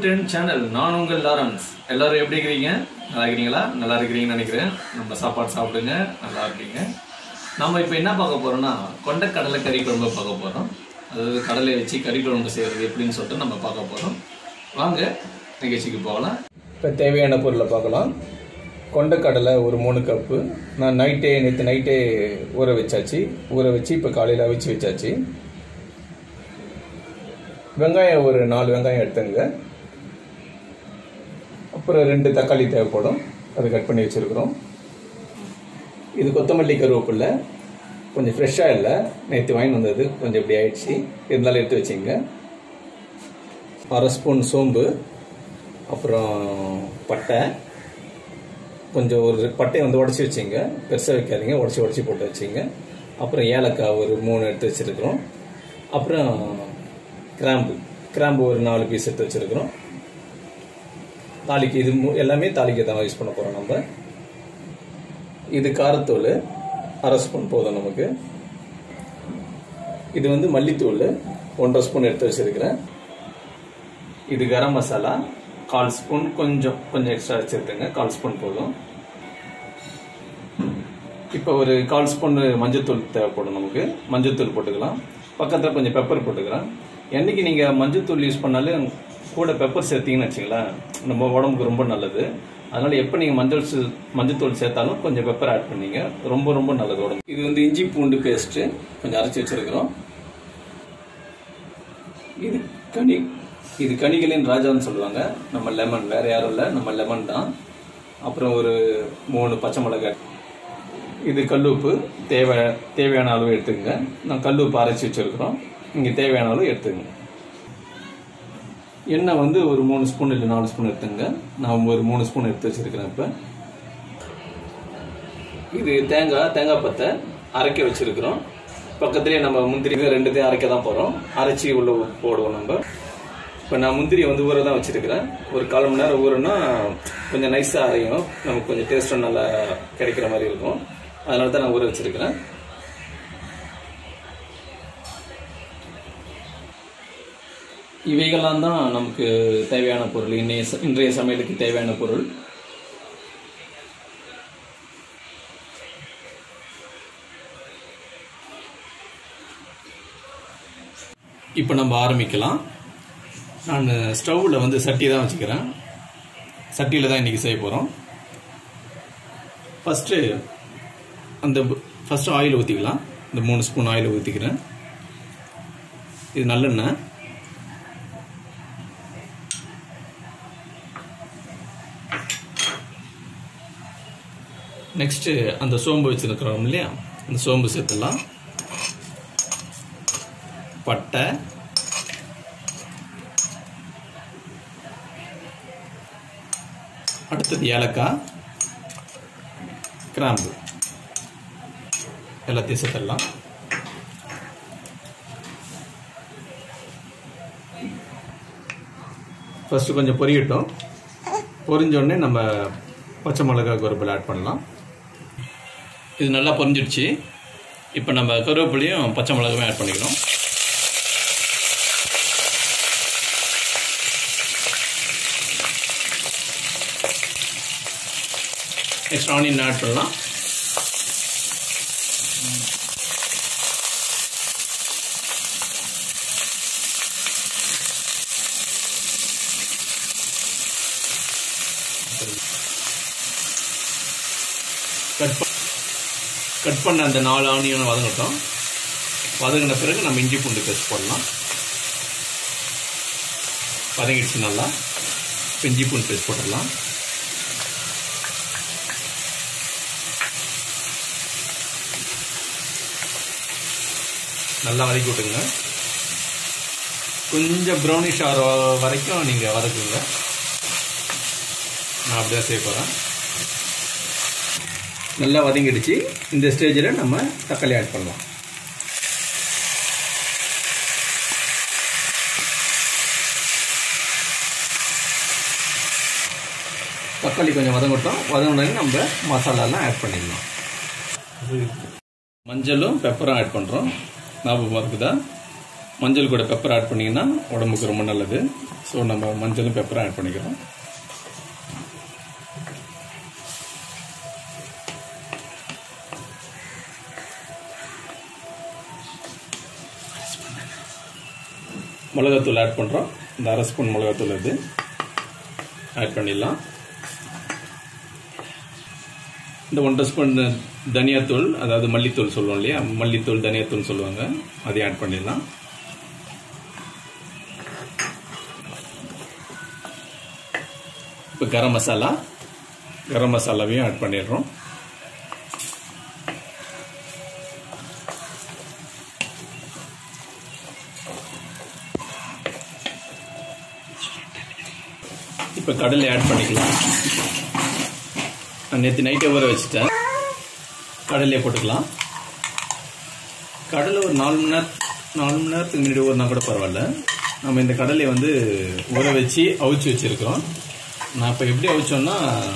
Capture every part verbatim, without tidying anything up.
Ten channel. நான் உங்கள் Lawrence. எல்லாரும் எப்படி இருக்கிறீங்க? நல்லா இருக்கிறீங்களா? நல்லா இருக்கிறீங்கன்னு நினைக்கிறேன். நம்ம சாப்பாடு சாப்பிடுங்க, நல்லா இருக்கீங்க. நம்ம இப்போ என்ன பார்க்க போறோம்னா கொண்ட கடலை கறி குழம்பு பார்க்க போறோம். அதாவது கடலை வச்சு கறி குழம்பு செய்யறது எப்படின்னு சொல்லிட்டு நம்ம பார்க்க போறோம். வாங்க நிகழ்ச்சிக்கு போகலாம். இப்போ தேவையான பொருளை பார்க்கலாம். கொண்டக்கடலை ஒரு மூணு கப்பு. நான் நைட்டே நேற்று நைட்டே ஊற வச்சாச்சு. ஊற வச்சு இப்போ காலையில் அவிச்சு வச்சாச்சு. வெங்காயம் ஒரு நாலு வெங்காயம் எடுத்துங்க. அப்புறம் ரெண்டு தக்காளி தேவைப்படும், அதை கட் பண்ணி வச்சுருக்குறோம். இது கொத்தமல்லி கருவேப்பில்லை, கொஞ்சம் ஃப்ரெஷ்ஷாக இல்லை, நேற்று வாங்கி வந்தது, கொஞ்சம் இப்படி ஆயிடுச்சு, இருந்தாலும் எடுத்து வச்சுங்க. அரை ஸ்பூன் சோம்பு, அப்புறம் பட்டை, கொஞ்சம் ஒரு பட்டையை வந்து உடச்சி வச்சுங்க, பெருசாக வைக்காதீங்க, உடச்சி உடச்சி போட்டு வச்சுங்க. அப்புறம் ஏலக்காய் ஒரு மூணு எடுத்து வச்சுருக்குறோம். அப்புறம் கிராம்பு கிராம்பு ஒரு நாலு பீஸ் எடுத்து வச்சுருக்குறோம். தாளிக்கு இது எல்லாமே தாளிக்க தான் யூஸ் பண்ண போகிறோம் நம்ம. இது காரத்தூள் அரை ஸ்பூன் போதும் நமக்கு. இது வந்து மல்லித்தூள் ஒன்றரை ஸ்பூன் எடுத்து வச்சுருக்கிறேன். இது கரம் மசாலா கால் ஸ்பூன், கொஞ்சம் கொஞ்சம் எக்ஸ்ட்ரா வச்சுருக்கேங்க, கால் ஸ்பூன் போதும். இப்போ ஒரு கால் ஸ்பூன் மஞ்சத்தூள் தேவைப்படும் நமக்கு. மஞ்சத்தூள் போட்டுக்கலாம். பக்கத்தில் கொஞ்சம் பெப்பர் போட்டுக்கிறேன். என்னைக்கு நீங்கள் மஞ்சத்தூள் யூஸ் பண்ணாலும் கூட பெப்பர் சேர்த்தீங்கன்னு வச்சுங்களேன், நம்ம உடம்புக்கு ரொம்ப நல்லது. அதனால் எப்போ நீங்கள் மஞ்சள் மஞ்சத்தூள் சேர்த்தாலும் கொஞ்சம் பெப்பர் ஆட் பண்ணிங்க, ரொம்ப ரொம்ப நல்லது உடம்பு. இது வந்து இஞ்சி பூண்டு பேஸ்ட்டு கொஞ்சம் அரைச்சி வச்சுருக்கிறோம். இது கனி இது கனிகளின் ராஜான்னு சொல்லுவாங்க. நம்ம லெமன், வேறு யாரும் இல்லை, நம்ம லெமன் தான். அப்புறம் ஒரு மூணு பச்சை மிளகாய். இது கல்லுப்பு தேவை தேவையான அளவு எடுத்துக்கங்க. நான் கல்லுப்பு அரைச்சி வச்சுருக்கிறோம், இங்கே தேவையான அளவு எடுத்துக்கங்க. எண்ணெய் வந்து ஒரு மூணு ஸ்பூன் இல்லை நாலு ஸ்பூன் எடுத்துங்க. நான் ஒரு மூணு ஸ்பூன் எடுத்து வச்சுருக்கிறேன். இப்போ இது தேங்காய் தேங்காய் பத்தை அரைக்க வச்சுருக்கிறோம். பக்கத்துலேயே நம்ம முந்திரி ரெண்டுத்தையும் அரைக்க தான் போகிறோம். அரைச்சி உள்ள போடுவோம் நம்ம. இப்போ நான் முந்திரியை வந்து ஊற தான் வச்சுருக்கிறேன். ஒரு கால் மணி நேரம் ஊறுனா கொஞ்சம் நைஸாக அரையும், நமக்கு கொஞ்சம் டேஸ்ட்டும் நல்லா கிடைக்கிற மாதிரி இருக்கும். அதனால தான் நான் ஊற வச்சுருக்கிறேன். இவைகள்லாம் தான் நமக்கு தேவையான பொருள், இன்னைய இன்றைய சமையலுக்கு தேவையான பொருள். இப்போ நம்ம ஆரம்பிக்கலாம். நான் ஸ்டவ்வில் வந்து சட்டி தான் வச்சுக்கிறேன். சட்டியில் தான் இன்றைக்கி செய்ய போகிறோம். ஃபஸ்ட்டு அந்த ஃபஸ்ட்டு ஆயில் ஊற்றிக்கலாம். இந்த மூணு ஸ்பூன் ஆயில் ஊற்றிக்கிறேன். இது நல்லெண்ணெய். நெக்ஸ்ட்டு அந்த சோம்பு வச்சுருக்கிறோம் இல்லையா, அந்த சோம்பு சேர்த்துடலாம். பட்டை, அடுத்தது ஏலக்காய், கிராம்பு, எல்லாத்தையும் சேர்த்துடலாம். ஃபஸ்ட்டு கொஞ்சம் பொரியட்டும். பொரிஞ்சோடனே நம்ம பச்சை மிளகாய் கருவேப்பிலை ஆட் பண்ணலாம். இது நல்லா பொரிஞ்சிடுச்சு. இப்போ நம்ம கருவேப்பிலையும் பச்சை மிளகாயும் ஆட் பண்ணிக்கணும். நெக்ஸ்ட் ஆனியன் ஆட் பண்ணலாம். கட் கட் பண்ண அந்த நாலு ஆனியனை வதங்கட்டும். வதங்கின பிறகு நம்ம இஞ்சி பூண்டு பேஸ்ட் போடலாம். வதங்கிடுச்சு நல்லா. இஞ்சி பூண்டு பேஸ்ட் போட்டுடலாம். நல்லா வதக்கி விட்டுங்க. கொஞ்சம் ப்ரௌனிஷ் ஆகிற வரைக்கும் நீங்கள் வதக்குங்க. நான் அப்படிதான் செய்ய போகிறேன். நல்லா வதங்கிடுச்சு. இந்த ஸ்டேஜில் நம்ம தக்காளி ஆட் பண்ணலாம். தக்காளி கொஞ்சம் வதங்கட்டும். வதங்கினோடனே நம்ம மசாலாலாம் ஆட் பண்ணிடலாம். மஞ்சளும் பெப்பரும் ஆட் பண்ணுறோம். ஞாபகம் இருக்குதா? மஞ்சள் கூட பெப்பர் ஆட் பண்ணிங்கன்னா உடம்புக்கு ரொம்ப நல்லது. ஸோ நம்ம மஞ்சளும் பெப்பரும் ஆட் பண்ணிக்கிறோம். மிளகாத்தூள் ஆட் பண்ணுறோம். இந்த அரை ஸ்பூன் மிளகாத்தூள் இது ஆட் பண்ணிடலாம். இந்த ஒன்றரை ஸ்பூன் தனியாத்தூள், அதாவது மல்லித்தூள் சொல்லுவோம் இல்லையா, மல்லித்தூள் தனியாத்தூள் சொல்லுவாங்க, அதையும் ஆட் பண்ணிடலாம். இப்போ கரம் மசாலா கரம் மசாலாவையும் ஆட் பண்ணிடுறோம். இப்போ கடலை ஆட் பண்ணிக்கலாம். நான் நேற்று நைட்டே ஊற வச்சுட்டேன். கடலையை போட்டுக்கலாம். கடலை ஒரு நாலு மணி நேரம் நாலு மணி நேரத்துக்கு முன்னாடி ஊறினா கூட பரவாயில்ல. நம்ம இந்த கடலையை வந்து ஊற வச்சு அவிச்சு வச்சுருக்கிறோம். நான் இப்போ எப்படி அவிச்சோன்னா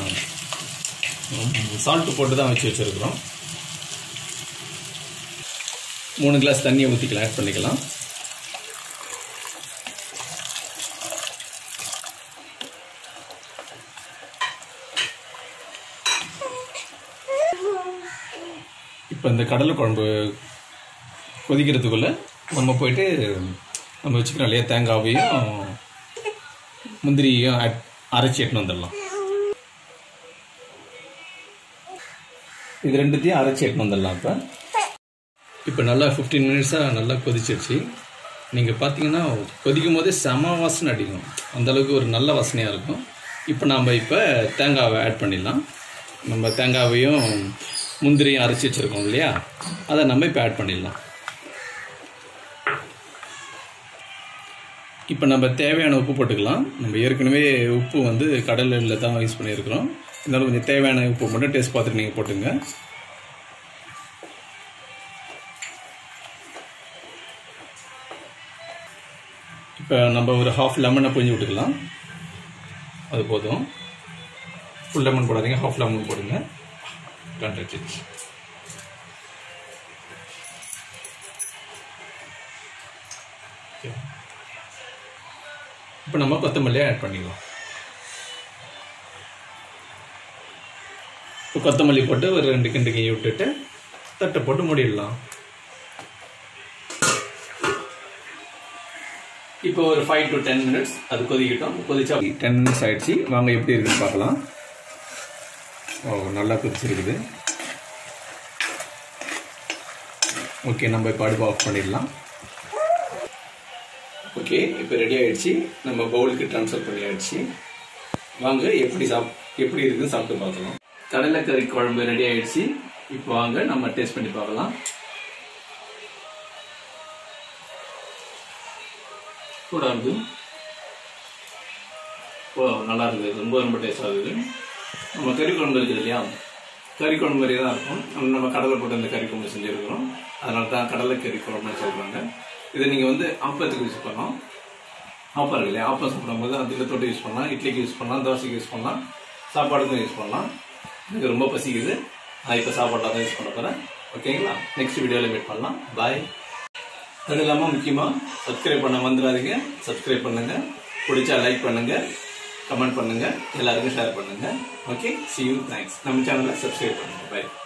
சால்ட்டு போட்டு தான் அவிச்சு வச்சுருக்கிறோம். மூணு கிளாஸ் தண்ணியை ஊற்றிக்கலாம், ஆட் பண்ணிக்கலாம். இப்போ இந்த கடலை குழம்பு கொதிக்கிறதுக்குள்ளே நம்ம போயிட்டு நம்ம வச்சுக்கிறோம் இல்லையா, தேங்காவையும் முந்திரியும் அரைச்சி எட்டுன்னு வந்துடலாம். இது ரெண்டுத்தையும் அரைச்சி எட்டுன்னு வந்துடலாம். இப்போ இப்போ நல்லா ஃபிஃப்டீன் மினிட்ஸாக நல்லா கொதிச்சிருச்சு. நீங்கள் பார்த்தீங்கன்னா கொதிக்கும் போதே செம வாசனை அடிக்கும், அந்தளவுக்கு ஒரு நல்ல வாசனையாக இருக்கும். இப்போ நாம் இப்போ தேங்காவை ஆட் பண்ணிடலாம். நம்ம தேங்காவையும் முந்திரியும் அரைச்சி வச்சுருக்கோம் இல்லையா, அதை நம்ம இப்போ ஆட் பண்ணிடலாம். இப்போ நம்ம தேவையான உப்பு போட்டுக்கலாம். நம்ம ஏற்கனவே உப்பு வந்து கடலில் தான் யூஸ் பண்ணியிருக்கிறோம். இருந்தாலும் கொஞ்சம் தேவையான உப்பு மட்டும் டேஸ்ட் பார்த்துட்டு நீங்கள் போட்டுங்க. இப்போ நம்ம ஒரு ஹாஃப் லெமனை புழிஞ்சு விட்டுக்கலாம். அது போதும். ஃபுல் லெமன் போடாதீங்க, ஹாஃப் லெமன் போடுங்க. கண்டிச்சு இப்போ நம்ம கொத்தமல்லியை ஆட் பண்ணிக்கலாம். இப்போ கொத்தமல்லி போட்டு ஒரு ரெண்டு கிண்டு கை விட்டுட்டு தட்டை போட்டு மூடிடலாம். இப்போ ஒரு ஃபைவ் டு டென் மினிட்ஸ் அது கொதிக்கிட்டோம். கொதிச்சா டென் மினிட்ஸ் ஆயிடுச்சு. வாங்க எப்படி இருக்குன்னு பார்க்கலாம். ஓ, நல்லா கொதிச்சிருக்குது. ஓகே, நம்ம இப்போ அடுப்பு ஆஃப் பண்ணிடலாம். ஓகே, இப்போ ரெடி ஆகிடுச்சு. நம்ம பவுலுக்கு ட்ரான்ஸ்ஃபர் பண்ணி ஆயிடுச்சு. வாங்க எப்படி சாப் எப்படி இருக்குன்னு சாப்பிட்டு பார்க்கலாம். கடலைக்கறி குழம்பு ரெடி ஆகிடுச்சு. இப்போ வாங்க நம்ம டேஸ்ட் பண்ணி பார்க்கலாம். சூடாக இருக்குது. ஓ, நல்லா இருக்குது. ரொம்ப ரொம்ப டேஸ்டாக இருக்குது. நம்ம கறி குழம்பு இருக்குது இல்லையா, கறி குழம்பு மாதிரியே தான் இருக்கும். நம்ம கடலை போட்டு அந்த கறி குழம்பு செஞ்சுருக்கிறோம். அதனால தான் கடலை கறி குழம்புன்னு சொல்கிறாங்க. இதை நீங்கள் வந்து ஆப்பத்துக்கு யூஸ் பண்ணலாம். ஆப்பம் இருக்கு இல்லையா, ஆப்பம் சாப்பிடும்போது அதில் தொட்டு யூஸ் பண்ணலாம். இட்லிக்கு யூஸ் பண்ணலாம், தோசைக்கு யூஸ் பண்ணலாம், சாப்பாடுக்கும் யூஸ் பண்ணலாம். எனக்கு ரொம்ப பசிக்குது. நான் இப்போ சாப்பாட்டில் தான் யூஸ் பண்ண போகிறேன். ஓகேங்களா, நெக்ஸ்ட் வீடியோவில் மீட் பண்ணலாம். பாய். அது இல்லாமல் முக்கியமாக சப்ஸ்கிரைப் பண்ண வந்துடாதீங்க. சப்ஸ்கிரைப் பண்ணுங்கள். பிடிச்சா லைக் பண்ணுங்கள், கமெண்ட் பண்ணுங்கள், எல்லாருக்கும் ஷேர் பண்ணுங்கள். Okay, see you, thanks. நம்ம சேனலை சப்ஸ்கிரைப் பண்ணுங்கள். பாய்.